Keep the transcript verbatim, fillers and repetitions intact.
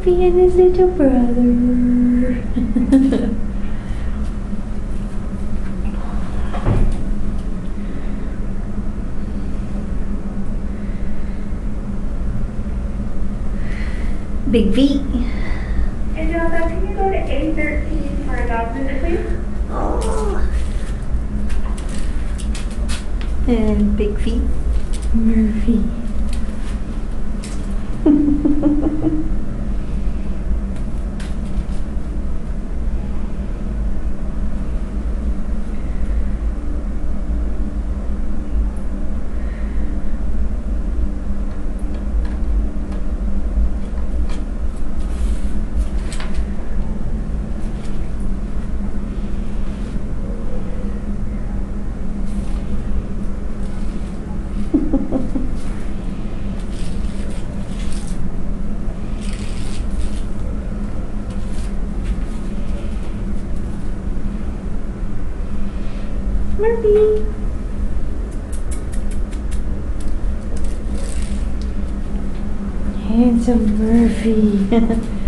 Murphy and his little brother. Big V. Angelica, can you go to A thirteen for a dog visit, please? Oh. And Big V. Murphy. Murphy. Handsome Murphy.